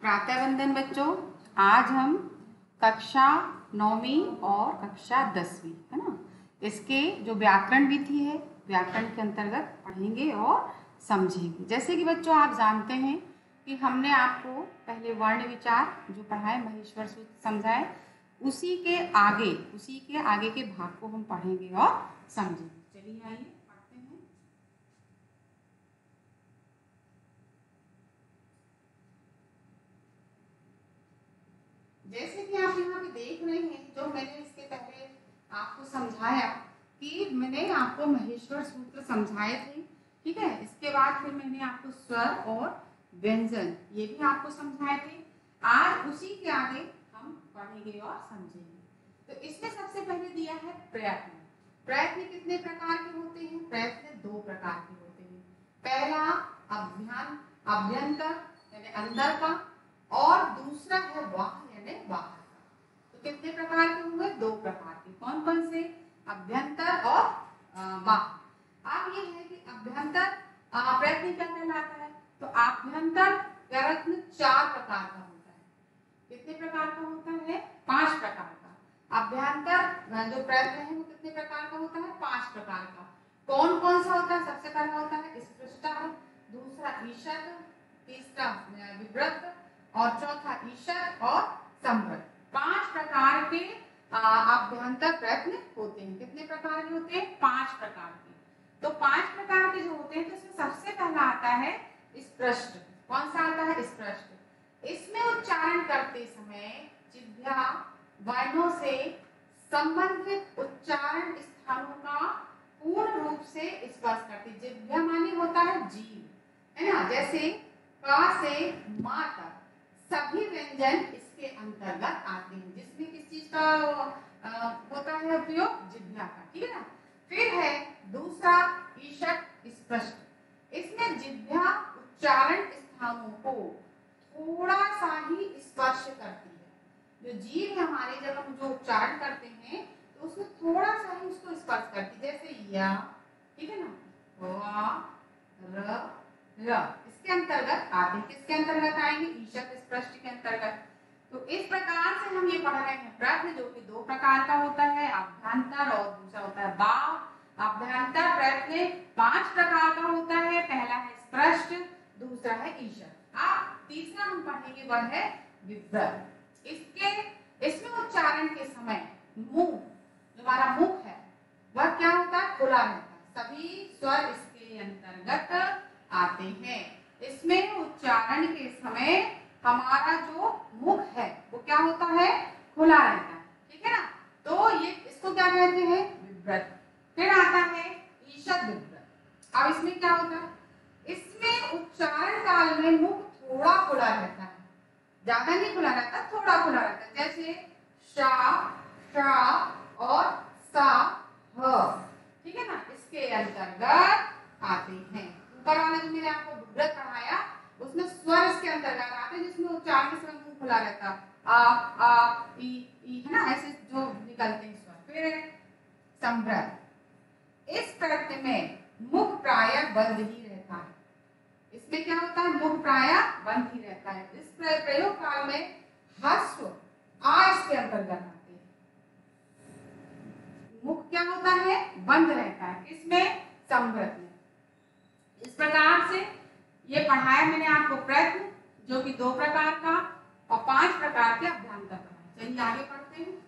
प्रातः वंदन बच्चों। आज हम कक्षा 9वीं और कक्षा 10वीं है ना, इसके जो व्याकरण विधि है व्याकरण के अंतर्गत पढ़ेंगे और समझेंगे। जैसे कि बच्चों आप जानते हैं कि हमने आपको पहले वर्ण विचार जो पढ़ाए, महेश्वर सूत्र समझाए, उसी के आगे के भाग को हम पढ़ेंगे और समझेंगे। चलिए आइए पढ़ते हैं। जैसे कि आप यहाँ पे देख रहे हैं, जो मैंने इसके पहले आपको समझाया कि मैंने आपको महेश्वर सूत्र समझाए थे, ठीक है। इसके बाद फिर मैंने आपको स्वर और व्यंजन ये भी आपको समझाए थे। आज उसी के आगे हम पढ़ेंगे और समझेंगे। तो इसमें सबसे पहले दिया है प्रयत्न। प्रयत्न कितने प्रकार के होते हैं? प्रयत्न 2 प्रकार के होते हैं। पहला अभ्यंतर यानी अंदर का, और दूसरा है बाह्य यानी बाहर का। तो कितने प्रकार के हुए? 2 प्रकार के। कौन कौन से? अभ्यंतर और बाह्य। अब ये है कि अभ्यंतर प्रयत्न क्या कहलाता है? तो अभ्यंतर प्रयत्न 4 प्रकार का होता है। कितने प्रकार का होता है? 5 प्रकार का। अभ्यंतर जो प्रयत्न है वो कितने प्रकार का होता है? 5 प्रकार का। कौन कौन सा होता है? सबसे पहला होता है स्पृष्टः, दूसरा ईषत्, तीसरा विव्रत और चौथा ईषत् और संवृत। 5 प्रकार के अभ्यंतर प्रयत्न होते हैं। कितने प्रकार के होते हैं? 5 प्रकार के। तो 5 प्रकार के जो होते हैं, तो इसमें सबसे पहला आता है स्पष्ट। कौन सा आता है? स्पष्ट। इसमें उच्चारण करते समय जिह्वा वर्णों से संबंधित उच्चारण स्थानों का पूर्ण रूप से स्पर्श करती। जिह्वा माने होता है जीभ, है ना। जैसे क से मां तक सभी व्यंजन इसके अंतर्गत आते हैं, जिसमें किस चीज का होता है उपयोग? जिह्वा का, ठीक है ना। फिर है दूसरा ईषत् स्पष्ट। इसमें जिह्वा उच्चारण स्थानों को थोड़ा सा ही स्पर्श करती है। जो जीभ है हमारी, जब हम जो उच्चारण करते हैं तो उसमें थोड़ा सा ही उसको स्पर्श करती है। जैसे या, ठीक है ना, वा, र, इसके अंतर्गत आते हैं। किसके अंतर्गत आएंगे? ईषत् स्पष्ट के अंतर्गत। तो इस प्रकार से हम ये पढ़ रहे हैं प्रयत्न, जो कि 2 प्रकार का होता है, अभ्यंतर और दूसरा होता है बाह्य। अभ्यंतर प्रयत्न 5 प्रकार का होता है। पहला है स्पष्ट, दूसरा है ईषत्। अब तीसरा हम पढ़ेंगे वह है विव्रत। इसमें उच्चारण के समय मुंह, जो हमारा मुख है, वह क्या होता है? खुला रहता है। सभी स्वर इसके अंतर्गत आते हैं। इसमें उच्चारण के समय हमारा जो मुख है वो क्या होता है? खुला रहता है, ठीक है ना। तो ये इसको क्या कहते हैं? विव्रत। फिर आता है ईषत् विव्रत। अब इसमें क्या होता है? इसमें उच्चारण काल में मुख थोड़ा खुला रहता है, ज्यादा नहीं खुला रहता, थोड़ा खुला रहता है। जैसे शा, शा और सा, ह, ठीक है ना, इसके अंतर्गत आते हैं। ऊपर वाला जो मैंने आपको विव्रत पढ़ाया उसमें स्वर इसके अंतर्गत आते हैं, जिसमें उच्चारण के समय मुंह खुला रहता है। आ, ई, है ना, ऐसे जो निकलते हैं स्वर। फिर संवृत। इस प्रयत्न में मुख प्रायः बंद ही रहता है। इसमें क्या होता है? मुख प्रायः बंद ही रहता है। इस प्रयोग काल में ह्रस्व आ इसके अंतर्गत आते हैं। मुख क्या होता है? बंद रहता है। किसमें? संवृत में। इस प्रकार से ये पढ़ाया मैंने आपको प्रयत्न, जो कि 2 प्रकार का, और 5 प्रकार के अभ्यंतर पढ़ाए। चलिए आगे पढ़ते हैं।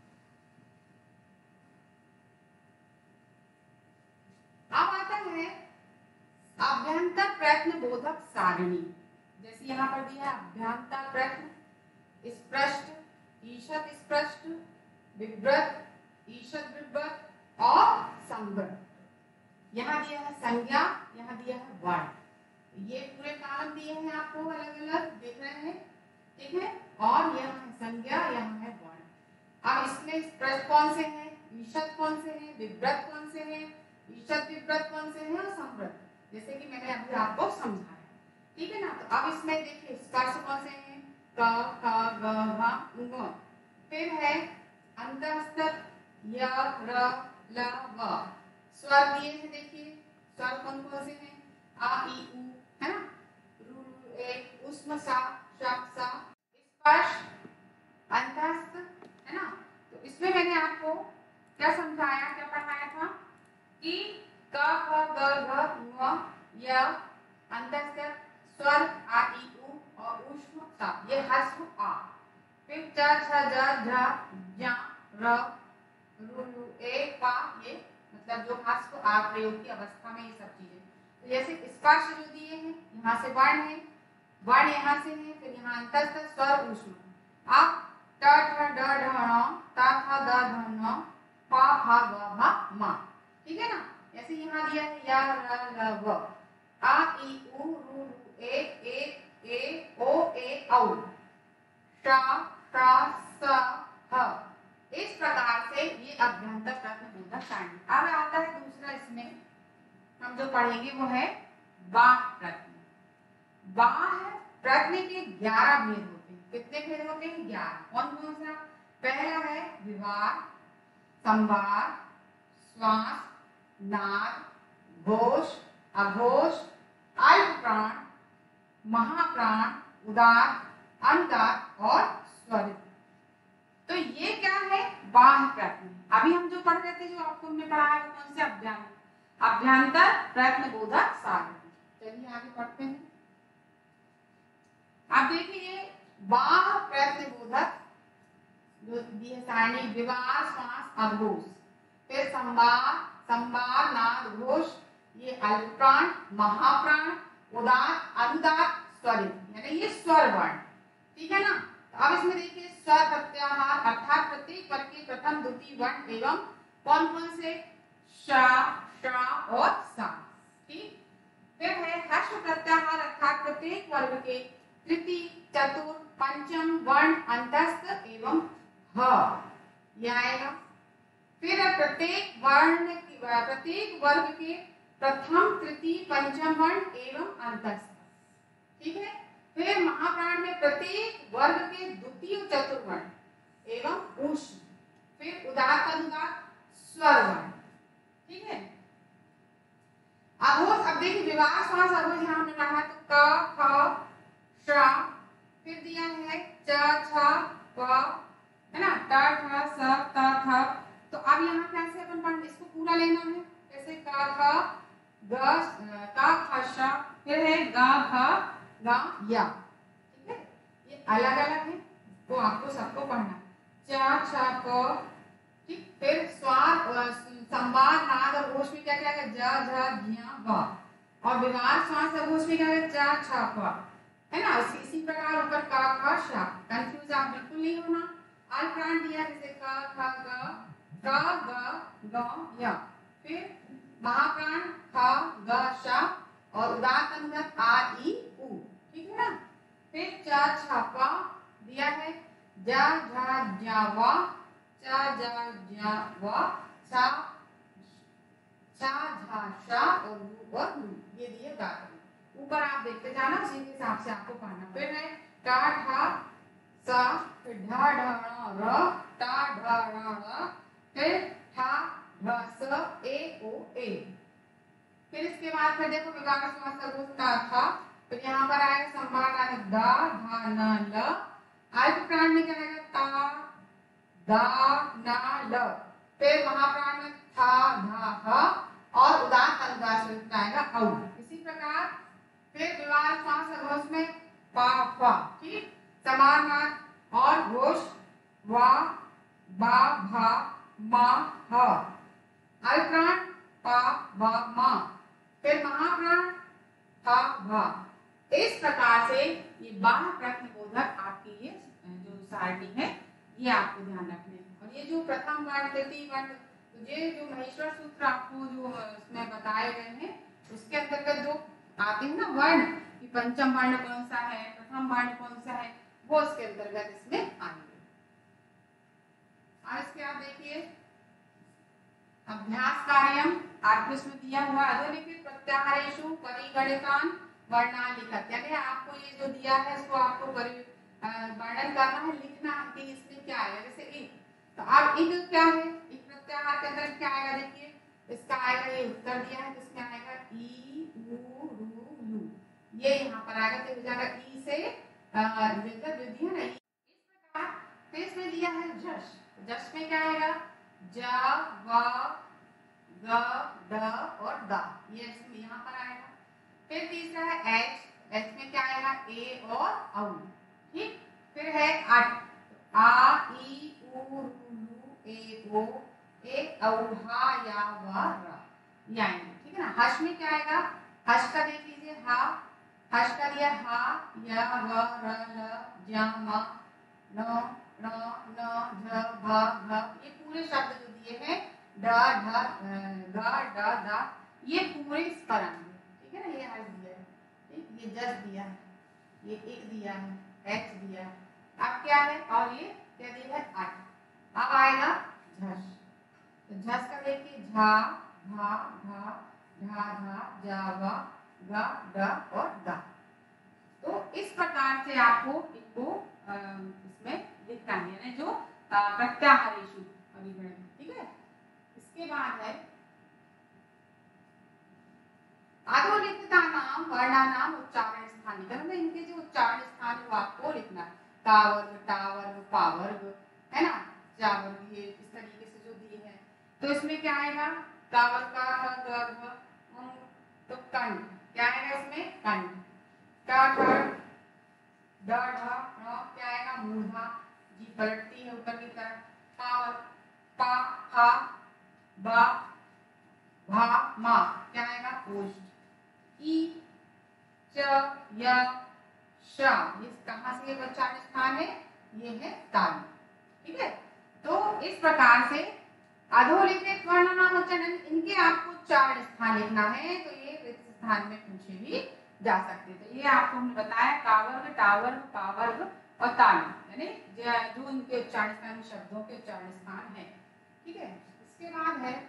अब आता है अभ्यंतर प्रयत्न बोधक सारणी। जैसे यहाँ पर दिया है अभ्यंतर प्रयत्न स्पष्ट, ईषत् स्पष्ट, विव्रत, ईषत् विव्रत और संवृत। यहाँ दिया है संज्ञा, यहाँ दिया है वर्ण। ये पूरे कालम दिए हैं आपको, अलग अलग देख रहे हैं, ठीक है। और यहाँ है संज्ञा, यहाँ है वर्ण। अब इसमें स्पष्ट कौन से हैं, ईषत् कौन से हैं, विव्रत कौन से हैं, ईषत् विव्रत कौन से हैं और संवृत, जैसे कि मैंने अभी आपको समझाया, ठीक है ना। तो अब इसमें देखिए स्पर्श कौन से हैं? क, ख, ग, घ, ङ। फिर है अंतःस्थ य, र, ल, व। स्वर दिए हैं, देखिए स्वर कौन कौन से हैं? आ, ई, उ, है ना, रू, ए, उष्म, सा, श, सा, सा, ये हस्व आ। फिर च छ ज झ ज र रु लु ए पा, ये मतलब जो हस्व आ प्रयोग की अवस्था में ये सब चीजें। तो जैसे स्पर्श जो दिए हैं, यहाँ से वर्ण है, वर्ण यहाँ से है, फिर यहाँ अंतस्थ स्वर ऊष्म। अब ट ठ ड ढ ण ता था द ध न पा फा व भा मा, ठीक है ना। जैसे यहाँ दिया है या र ल व, आ ई उ रु रु ए ओ ए औ, ट ट स ह। इस प्रकार से ये अभ्यंतर प्रश्नबोधक सारणी। अब आता है दूसरा, इसमें हम जो पढ़ेंगे वो है बाह्य प्रश्न। बाह्य प्रश्न के 11 भेद होते हैं। कितने भेद होते हैं? 11। कौन कौन सा? पहला है विवाद, संवाद, श्वास, नाद, घोष, अघोष, अल्प प्राण, महाप्राण, उदात्त, अनुदात्त और स्वरित। तो ये क्या है? बाह्य प्रश्न। अभी हम जो पढ़ रहे थे, जो आपको हमने पढ़ाया वो कौन से? अभ्यंतर प्रश्नबोधक सारणी। चलिए आगे पढ़ते हैं। अब देखिए बाह्य प्रश्नबोधक जो दिए सारणी, विवाद, श्वास, अघोष, फिर संवाद, संवाद, नाद, घोष, ये अल्पप्राण, महाप्राण, उदात्त, अनुदात्त, स्वरित, यानी ये स्वर वर्ण, ठीक है ना। तो अब इसमें देखिए स्वर प्रत्याहार अर्थात प्रत्येक वर्ग के प्रथम द्वितीय वर्ण एवं कौन कौन से? श, श और सा, ठीक। फिर है ह्रस्व प्रत्याहार अर्थात प्रत्येक वर्ग के तृतीय, चतुर्थ, पंचम वर्ण अंतस्थ एवं ह, यह आएगा। फिर प्रत्येक वर्ण प्रत्येक वर्ग के प्रथम, तृतीय, पंचम वर्ण एवं अंतस्थ, ठीक है। फिर महाप्राण में प्रत्येक वर्ग के द्वितीय, चतुर्वर्ण एवं ऊष्म, फिर उदात्त, अनुदात्त, स्वर वर्ण, ठीक है। अघोष, अब देखिए विवाह, श्वास, अघोष यहाँ हमने पढ़ा तो क ख श, फिर दिया है च छ प, है ना, ट ठ स त थ। तो अब यहाँ कैसे अपन पढ़, इसको पूरा लेना है। जैसे क ख ग क ख श, फिर है ग घ ग या, ठीक है। ये अलग अलग है, तो आपको सबको पढ़ना। च छ प, ठीक। फिर स्वर, संवाद, नाद और घोष में क्या क्या है? ज झ झ व। और विवाद, श्वास और घोष में क्या है? च छ प, है ना। इसी प्रकार ऊपर क ख श, कंफ्यूज आप बिल्कुल नहीं होना। अल्पप्राण दिया जैसे क ख ग ग ग य, फिर महाप्राण ख ग श और उदात्त, अनुदात्त आ ई उ, ठीक है ना। फिर च छ प दिया है ज झ ज व, च ज ज व, छ छ झ श और रू और लू, ये दिए गात्र। ऊपर आप देखते जाना, उसी के हिसाब से आपको पढ़ना। फिर है ट ठ स, फिर ढ ढ ण र, ट ढ ण ण, फिर ठ ढ स ए ओ ए। फिर इसके बाद फिर देखो विभाग श्वास अघोष ट थ, फिर यहाँ पर आएगा संवाद आएगा द ध न ल, अल्प प्राण में क्या आएगा? ता द न ल, फिर महाप्राण में थ ध ह और उदात्त, अनुदात्त में आएगा औ। इसी प्रकार फिर विवाह श्वास अघोष में पा फ, ठीक। समानार्थ और घोष वा बा भा मा ह, अल्पप्राण पा व मा, फिर महाप्राण था भा। इस प्रकार से ये बाह्य प्रश्नबोधक आपकी ये जो सारणी है, ये आपको ध्यान रखने हैं। और ये जो प्रथम वर्ण, तृतीय वर्ण, तो ये जो महेश्वर सूत्र आपको जो इसमें बताए गए हैं, उसके अंतर्गत जो आते हैं ना वर्ण, कि पंचम वर्ण कौन सा है, प्रथम वर्ण कौन सा है, वो इसके अंतर्गत इसमें आएंगे। और इसके आप देखिए अभ्यास कार्यम, आपको इसमें दिया हुआ अधोलिखित प्रत्याहारेषु परिगणितान् वर्णान् लिखत, यानी आपको ये जो दिया है इसको आपको वर्णन करना है, लिखना है कि इसमें क्या आएगा। जैसे इक, तो अब इक क्या है? इक प्रत्याहार के अंदर क्या आएगा? देखिए इसका आएगा, ये उत्तर दिया है, इसमें आएगा ई उ रु लू, ये यहाँ पर आएगा, तो हो जाएगा ई से जो दिया ना, इस प्रकार। फिर इसमें दिया है जश, जश में क्या आएगा? ज व ग ड और द, ये इसमें यहाँ पर आएगा। फिर तीसरा है एच, एच में क्या आएगा? ए और औ, फिर है अट, आ ई उ लू ए ओ ए औ हा या व र, ये आएंगे। ठीक है ना। हर्ष में क्या आएगा, हर्ष का देख लीजिए, हा, हर्ष का दिया हा या व र ल ज म न न न झ भ घ, ये पूरे शब्द जो दिए हैं ड ढ ग ड द, ये पूरे इस पर आएंगे। ठीक है ना। ये हर्ष दिया है, ठीक, ये जस दिया है, ये एक दिया है, एच दिया है। अब क्या है, और ये क्या दिया है, अट। अब आएगा झस, तो झस का देखिए झा भा भा ढा धा जा वा ग ड और द। तो इस प्रकार से आपको इनको इसमें लिखना है, यानी जो प्रत्याहारेषु अभिगण। ठीक है। इसके बाद है अधोलिखिता नाम वर्णानाम उच्चारण स्थान, मतलब इनके जो उच्चारण स्थान है वो आपको लिखना है। कावर्ग, टावर्ग, पावर्ग, है ना, जावर्ग, ये इस तरीके से जो दिए हैं। तो इसमें क्या आएगा, कावर्ग का गर्भ, तो कंठ क्या आएगा इसमें, कंठ, ट ठ ड ढ ण क्या आएगा, मूर्धा, जी पलटती है ऊपर की तरफ। पावर्ग, पा फा बा भा मा क्या आएगा, ओष्ठ, ई च य श, ये कहां से ये उच्चारण स्थान है, ये है तालु। ठीक है। तो इस प्रकार से अधोलिखित वर्णनाम उच्चारण, इनके आपको उच्चारण स्थान लिखना है, तो ये रिक्त स्थान में पूछे भी जा सकते। तो ये आपको हमने बताया कावर्ग, टावर्ग, पावर्ग और तालु, यानी जो इनके उच्चारण स्थान शब्दों के उच्चारण स्थान है। ठीक है। इसके बाद है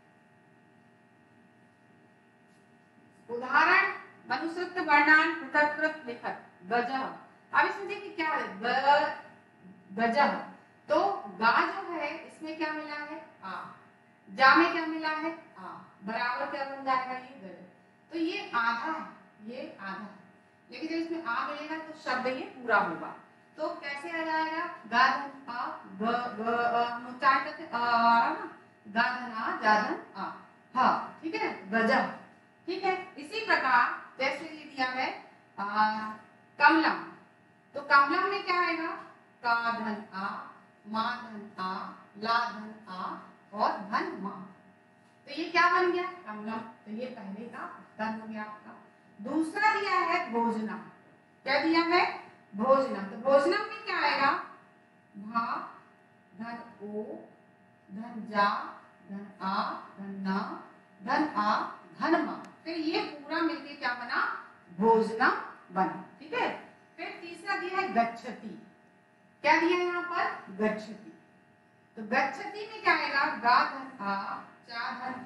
उदाहरण मनुस्मृत वर्णान पृथक्कृत लिखत गजः। अब इसमें देखिए क्या है, गजः, तो गा जो है इसमें क्या मिला है, आ, जा में क्या मिला है, आ, बराबर क्या बन जाएगा, ये गज। तो ये आधा है, ये आधा है, लेकिन जब इसमें आ मिलेगा तो शब्द ये पूरा होगा। तो कैसे आ जाएगा, गा धन आ ग ग, हम उच्चारण करते आ, गा धन आ जा धन आ, हा। ठीक है, गजः। ठीक है। इसी प्रकार जैसे ये दिया है कमलम, तो कमलम में क्या आएगा, का धन आ, मा धन आ, ला धन आ और धन मा, तो ये क्या बन गया, कमलम। तो ये पहले का उत्तर हो गया आपका। दूसरा दिया है भोजनम, क्या दिया है, भोजनम, तो भोजनम में क्या आएगा, भा धन ओ धन जा धन आ धन ना धन आ धन मा, फिर ये पूरा मिलके क्या बना, भोजनम बना। ठीक है। फिर तीसरा दिया है गच्छति, क्या दिया है यहाँ पर, गच्छति, तो गच्छति में क्या आएगा, गा धन आ चा धन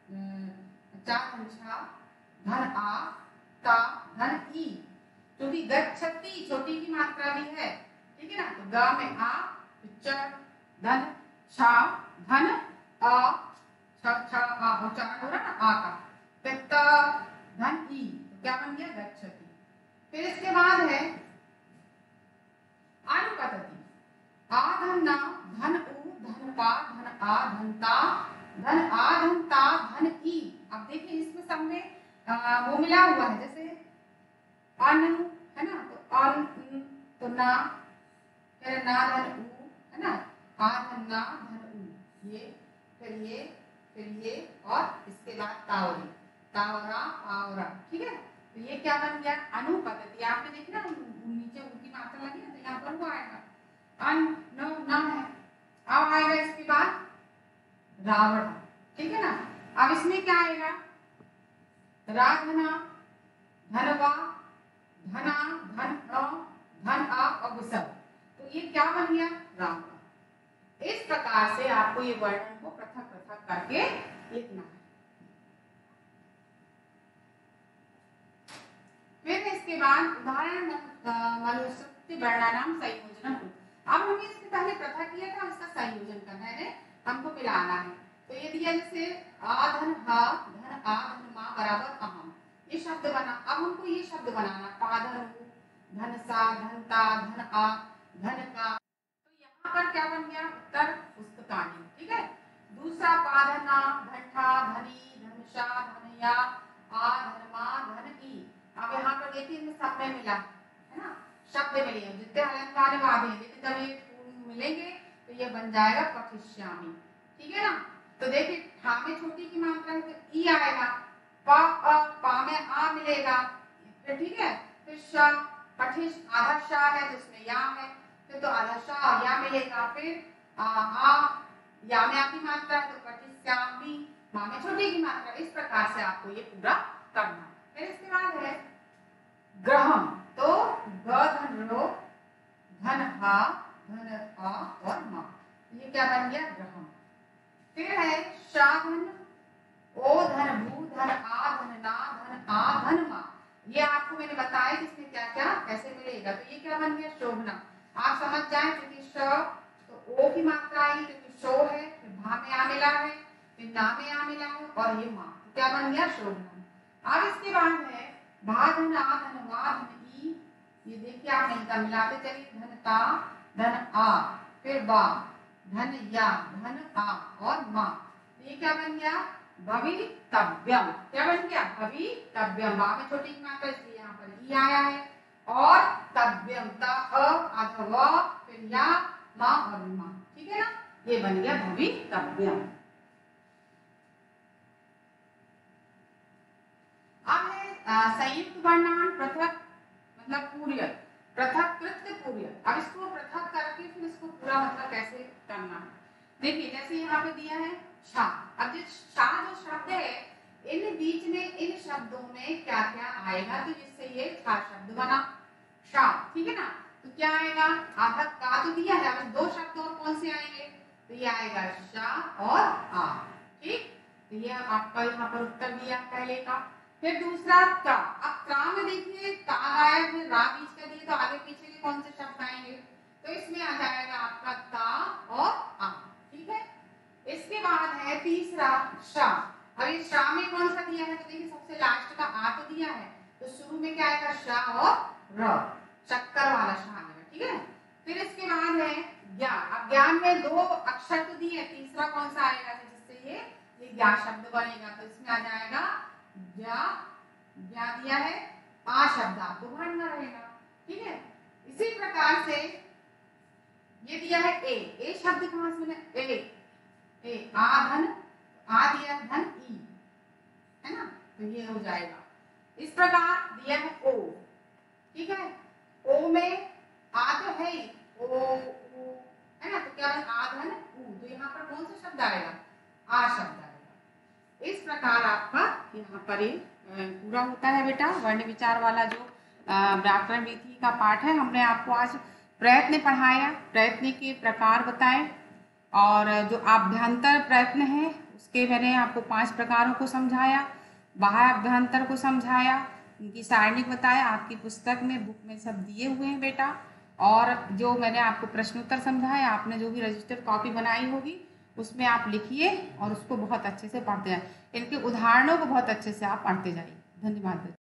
छा धन आ ता धन ई, क्योंकि गच्छति छोटी की मात्रा भी है। ठीक है ना। तो गा में आ, च धन छा धन आ, छ आ उच्चारण हो रहा ना आ का, पिता धन ई, तो क्या बन गया, गच्छति। फिर इसके बाद है अनुपतति, आ धन ना धन उ धन पा धन आ धन ता धन आ धन ता धन ई। अब देखिए इसमें सब में वो मिला हुआ है, जैसे अन है ना, तो अन तो ना, फिर ना धन उ है ना, आ धन ना धन उ, ये फिर ये और इसके बाद तावरी, तावरा आवरा। ठीक है। तो ये क्या बन गया, अनुपतति। आपने देखा ना नीचे उनकी मात्रा लगी ना, तो यहाँ पर वो आएगा अन न है। अब आएगा इसके बाद रावण। ठीक है ना। अब इसमें क्या आएगा, राधना धनवा धना धन धन आ और विसर्ग, तो ये क्या बन गया, रावण। इस प्रकार से आपको ये वर्णन को पृथक पृथक करके लिखना है। फिर इसके बाद उदाहरण मनुस्मृति वर्णानाम संयोजनम। अब हमें इसके पहले पृथक किया था, इसका संयोजन करना है, हमको मिलाना है। तो ये दिया जैसे आ धन हा धन आ धन मा बराबर अहम, ये शब्द बना। अब हमको ये शब्द बनाना, पा धन धन सा धन ता धन आ धन का, तो यहाँ पर क्या बन गया, उत्तर पुस्तकानी। ठीक है। दूसरा पा धन आ धन ठा धनी धन शा धन या आ धन मा धन ई। अब यहाँ पर देखिए इनमें सब में मिला है ना, शब्द के लिए जितने हलंत वाले वादे हैं, लेकिन जब ये मिलेंगे तो ये बन जाएगा पठिष्यामि। ठीक है ना। तो देखिए ठा में छोटी की मात्रा है तो ई आएगा, पा में आ मिलेगा, फिर ठीक है, फिर श पठिश आधा श है तो उसमें या है, फिर तो आधा श और या मिलेगा, फिर आ या में आपकी मात्रा है तो पठिष्यामि, मां में छोटी की मात्रा। इस प्रकार से आपको ये पूरा करना है। फिर इसके बाद है ग्रहम, तो ग धन रो धन हा धन आ और मा, ये क्या बन गया ग्रहम। फिर है शा धन ओ धन भू धन आ धन ना धन आ धन मा, ये आपको मैंने बताया कि इसमें क्या क्या कैसे मिलेगा। तो ये क्या बन गया शोभना। आप समझ जाए क्योंकि श तो ओ की मात्रा आई क्योंकि शो है, फिर भा में आ मिला है, फिर ना में आ मिला है और ये मा, तो क्या बन गया शोभना। अब इसके बाद है भा धन आ धन वा धन ई, ये देखिए आप नहीं का मिलाते चलिए, धन ता धन आ फिर बा धन या धन आ और मा, ये क्या बन गया भवितव्यम। क्या बन गया भवितव्यम, बा में छोटी की मात्रा इसलिए यहाँ पर ई आया है, और तव्यम ता आधा व फिर या मा और मा, ठीक है ना, ये बन गया भवितव्यम। अब है संयुक्त वर्णान पृथक मतलब पूर्य, पृथक कृत्य पूर्य। अब इसको पृथक करके फिर इसको पूरा मतलब कैसे करना है, देखिए जैसे यहाँ पे दिया है छा। अब जो छा जो शब्द है इन बीच में इन शब्दों में क्या क्या आएगा, तो जिससे ये छा शब्द बना शा, ठीक है ना। तो क्या आएगा, आधा का तो दिया है, अब दो शब्द और कौन से आएंगे, तो ये आएगा शा और आ, ठीक। तो ये आपका यहाँ पर उत्तर दिया पहले का। फिर दूसरा ता, अब ता में देखिए ता गायब है, रा बीच का दिए तो आगे पीछे के कौन से शब्द आएंगे, तो इसमें आ जाएगा आपका ता और आ, ठीक है। इसके बाद है तीसरा शा। अब इस शा में कौन सा दिया है, तो देखिए सबसे लास्ट का आ तो दिया है, तो शुरू में क्या आएगा शा और र, चक्कर वाला शा आएगा, ठीक है। फिर इसके बाद है ज्ञा। अब ज्ञान में दो अक्षर तो दिए, तीसरा कौन सा आएगा जिससे ये ज्ञा शब्द बनेगा, तो इसमें आ जाएगा ज्ञा, ज्ञा दिया है, आ शब्द आपको भरना रहेगा, ठीक है। इसी प्रकार से ये दिया है ए शब्द कहां से बना, ए आ धन, आ दिया धन ई, है ना, तो ये हो जाएगा। इस प्रकार दिया है ओ, ठीक है, ओ में आ तो है ही, ओ है ना, तो क्या है आ धन ऊ, तो यहाँ पर कौन सा शब्द आएगा, आ शब्द आएगा। इस प्रकार आपका यहाँ पर पूरा होता है बेटा वर्ण विचार वाला जो व्याकरण विधि का पाठ है। हमने आपको आज प्रयत्न पढ़ाया, प्रयत्न के प्रकार बताए, और जो आभ्यंतर प्रयत्न है उसके मैंने आपको 5 प्रकारों को समझाया, बाह्य अभ्यंतर को समझाया, उनकी सारणिक बताया, आपकी पुस्तक में बुक में सब दिए हुए हैं बेटा। और जो मैंने आपको प्रश्नोत्तर समझाया, आपने जो भी रजिस्टर्ड कॉपी बनाई होगी उसमें आप लिखिए और उसको बहुत अच्छे से पढ़ते जाए, इनके उदाहरणों को बहुत अच्छे से आप पढ़ते जाइए। धन्यवाद।